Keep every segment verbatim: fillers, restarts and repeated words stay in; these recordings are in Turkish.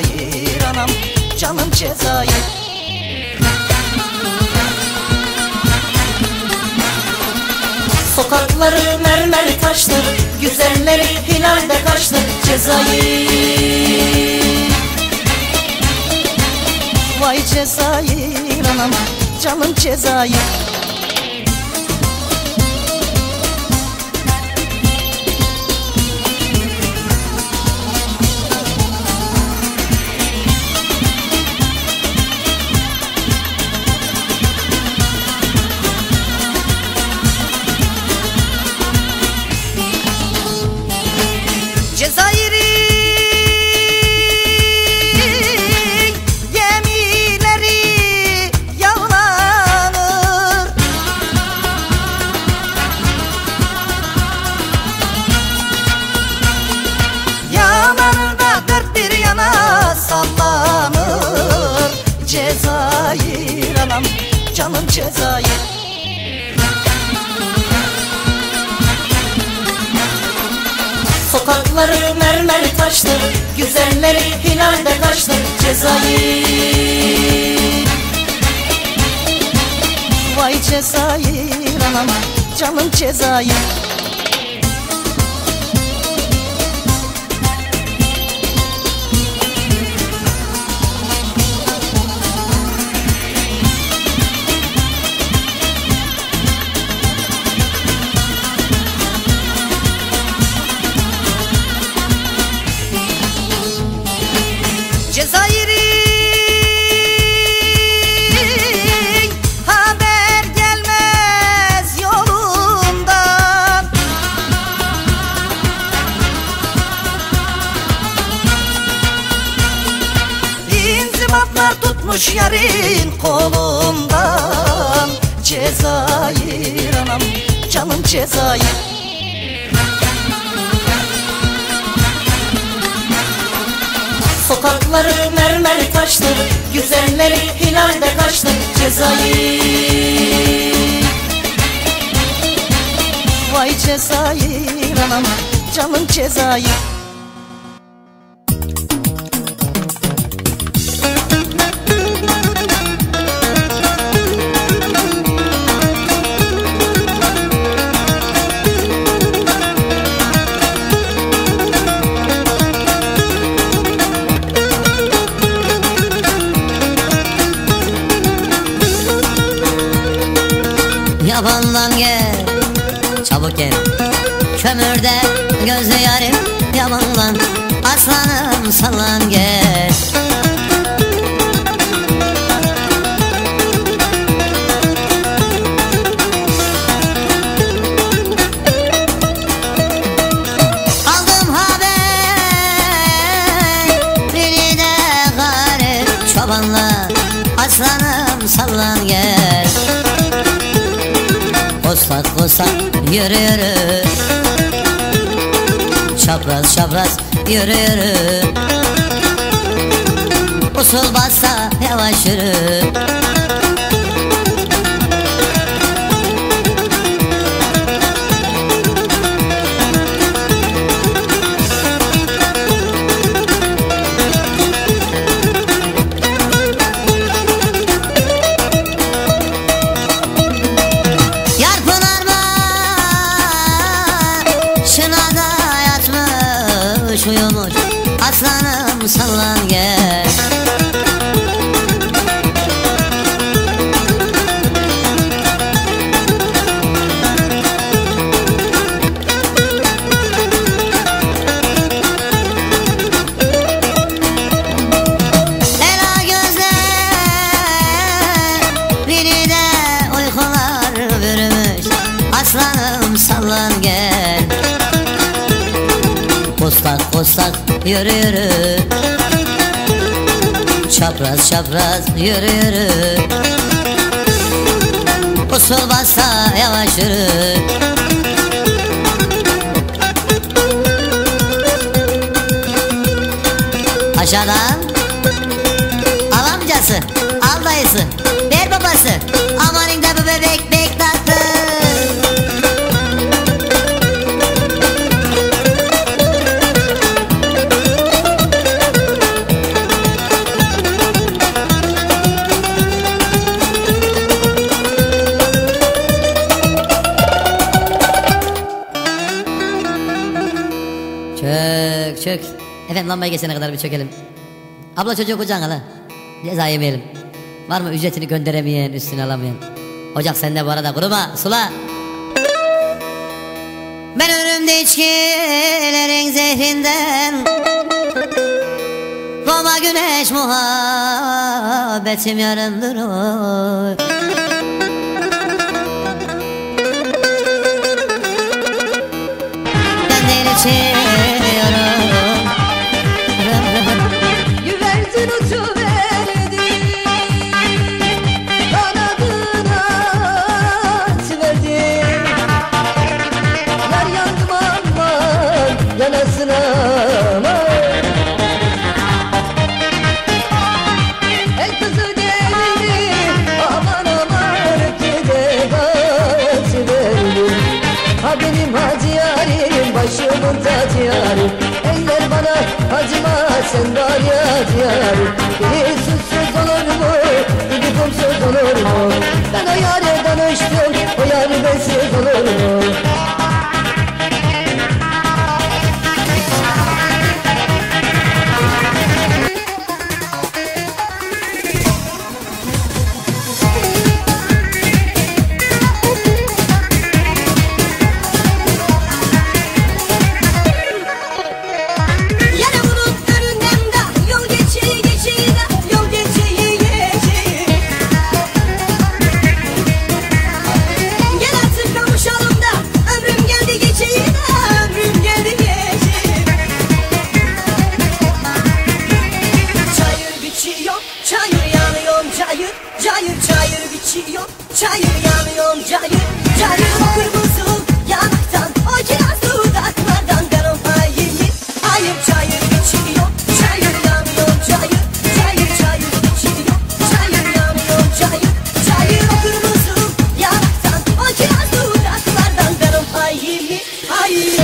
Cezayir anam, canım Cezayir. Sokakları mermer taştır, güzelleri hilalde kaçtır Cezayir. Vay Cezayir anam, canım Cezayir. Cezayir'in gemileri yağlanır, yağlanır da dört bir yana sallanır Cezayir anam, canım Cezayir. Sokakları mermer taştır, güzelleri hilalde kaçtır Cezayir. Vay Cezayir anam, canım Cezayir. Cezayir'in haber gelmez yolundan, İnzibatlar tutmuş yarın kolundan Cezayir anam, canım Cezayir. Sokakları mermer taştır, güzelleri hilalde kaçtır Cezayir. Vay Cezayir anam, canım Cezayir. Yabandan gel, çabuk gel, kömürde gözlü yarim. Yabandan aslanım sallan gel. Aldım haber, biri de garip. Çobanla aslanım sallan gel. Koslak koslak yürü yürü, çapraz çapraz yürü yürü, usul bassa yavaş yürü. Uyumuş aslanım sallan gel. Ela gözler, biri de uykular bürümüş aslanım sallan gel. Koslak koslak yürü yürü, çapraz çapraz yürü yürü, usul bassa yavaş yürü. Aşağıdan al amcası, al dayısı, ver babası. Amanın da bu bebek bek tatlı. Efendim lambayı geçene kadar bir çökelim. Abla çocuğu kucağına la. Ceza yemeyelim. Var mı ücretini gönderemeyen, üstüne alamayan? Ocak sende bu arada, kuruma, sula. Ben ömrümde içkilerin zehrinden, doğma güneş muhabbetim yarımdır oy. Ben değil içiyorum. Güvercin uçuverdi, kanadını açıverdi. Yar yandım aman yanasına aman. El kızı geldi aman aman öptü kaçıverdi. Ha benim hacı yarim, başımın tacı yarim. Eller bana acıma, sen var ya yarim. Biri suçsuz olur mu, biri kumsuz olur mu? Ben o yâre danıştım, o yâri bensiz olur mu? Cayır cayır biçiyor, çayır yanıyor, cayır cayır kırmızı yanaktan, o kiraz dudaklardan ben o hayır, hayır cayır biçiyor, çayır yanıyor, cayır cayır cayır biçiyor, çayır yanıyor, cayır cayır kırmızı yanaktan, o kiraz dudaklardan ben o hayır, hayır.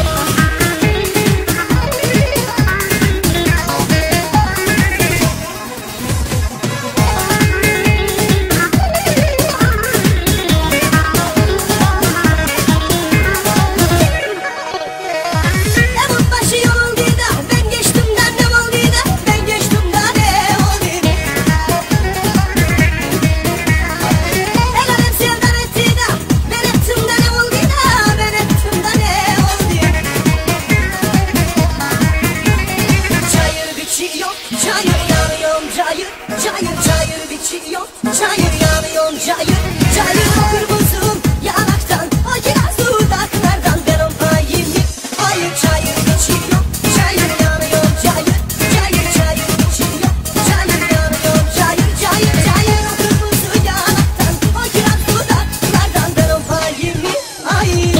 Cayır cayır biçiyor, çayır yanıyor, cayır cayır kırmızı yanaktan, o kiraz dudaklardan ben o hayır, hayır cayır biçiyor, çayır yanıyor, cayır cayır cayır biçiyor, çayır yanıyor, cayır cayır cayır kırmızı yanaktan, o kiraz dudaklardan ben o hayır, hayır.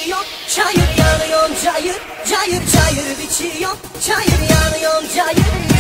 Çayır yanıyor, cayır cayır cayır biçiyor, çayır yanıyor, cayır